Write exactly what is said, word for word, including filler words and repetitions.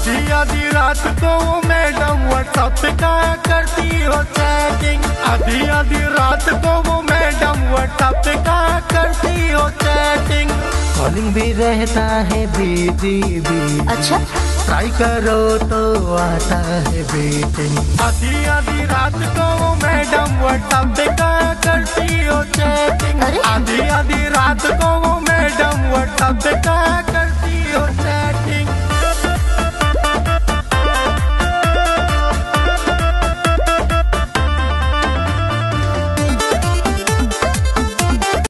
आधी आधी रात को वो मैडम व्हाट्सएप पे क्या करती हो चैटिंग। आधी आधी रात को वो मैडम व्हाट्सएप पे क्या करती हो चैटिंग। कॉलिंग भी रहता है बिजी बिजी। अच्छा, ट्राई करो तो आता है वेटिंग। आधी आधी रात को वो मैडम व्हाट्सएप पे क्या करती हो चैटिंग। अरे? आधी आधी रात को वो मैडम व्हाट्सएप पे क्या करती हो चैटिंग।